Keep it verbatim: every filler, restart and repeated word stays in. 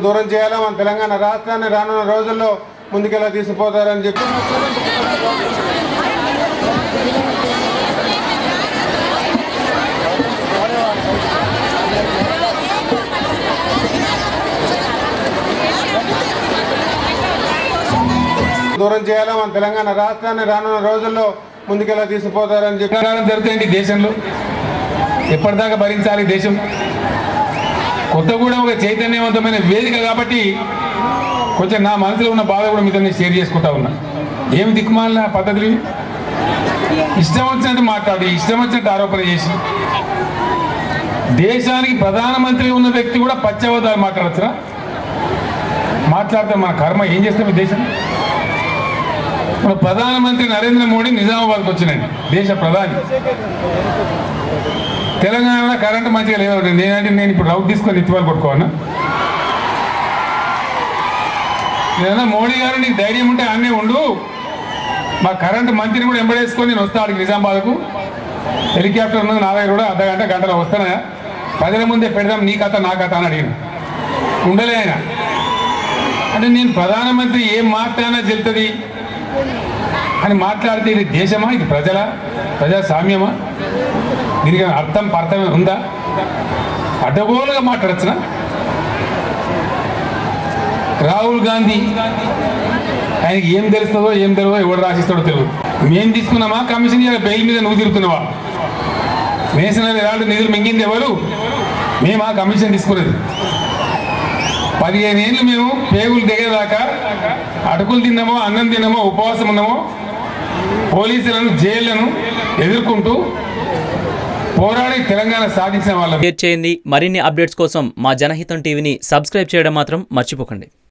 దూరం చేయాలా, మన తెలంగాణ రాష్ట్రాన్ని రానున్న రోజుల్లో ముందుకెలా తీసుకుపోతారని చెప్పి దూరం చేయాలా, మన తెలంగాణ రాష్ట్రాన్ని రానున్న రోజుల్లో ముందుకెలా తీసుకుపోతారని చెప్పి జరుగుతాయండి దేశంలో. ఎప్పటిదాకా భరించాలి దేశం? కొత్తగూడెం ఒక చైతన్యవంతమైన వేదిక కాబట్టి కొంచెం నా మనసులో ఉన్న బాధ కూడా మీతో షేర్ చేసుకుంటా ఉన్నా. ఏమి దిక్కుమాలిన పద్ధతులు, ఇష్టం వచ్చినట్టు మాట్లాడి ఇష్టం వచ్చినట్టు ఆరోపణ చేసి దేశానికి ప్రధానమంత్రి ఉన్న వ్యక్తి కూడా పచ్చవద్దాలు మాట్లాడచ్చురా? మాట్లాడితే మన కర్మ ఏం చేస్తాం ఈ దేశం? మన ప్రధానమంత్రి నరేంద్ర మోడీ నిజామాబాద్కి వచ్చినండి, దేశ ప్రధాని. తెలంగాణలో కరెంటు మంచిగా లేదు. నేనంటే నేను ఇప్పుడు రౌట్ తీసుకొని ఎత్తివాళ్ళు కొట్టుకోవాలన్నా? నేనన్నా మోడీ గారు నీకు ధైర్యం ఉంటే అన్నీ ఉండు, మా కరెంటు మంత్రిని కూడా ఎంబడేసుకొని నేను వస్తాను అడిగి నిజామాబాద్కు. హెలికాప్టర్ ఉన్నది నా దగ్గర కూడా, అర్ధ గంట గంటలో వస్తానా, ప్రజల ముందే పెడదాం నీ కథ నా కథ అని అడిగిన. ఉండలే ఆయన. అంటే నేను ప్రధానమంత్రి ఏం మాట్లాడినా చెల్తుంది అని మాట్లాడితే ఇది దేశమా, ఇది ప్రజల ప్రజాస్వామ్యమా? దీనికి అర్థం పర్థమే ఉందా? అడ్డగోలుగా మాట్లాడచ్చునా? రాహుల్ గాంధీ ఆయనకి ఏం తెలుస్తుందో ఏం తెలియదో ఎవడు రాసిస్తాడో తెలియదు. మేము తీసుకున్నామా కమిషన్ బెయిల్ మీద నువ్వు తిరుగుతున్నావా? నేషనల్ హెరాల్డ్ నిధులు మింగింది ఎవరు? మేము ఆ కమిషన్ తీసుకున్నది. పదిహేను ఏళ్ళు మేము పేగులు దిగేదాకా అటుకులు తిన్నామో అన్నం తిన్నామో ఉపవాసం ఉన్నామో పోలీసులను జైళ్లను ఎదుర్కొంటూ పోరాడి తెలంగాణ సాధించిన వాళ్ళం. షేర్ చేయండి. మరిన్ని అప్డేట్స్ కోసం మా జనహితం టీవీని సబ్స్క్రైబ్ చేయడం మాత్రం మర్చిపోకండి.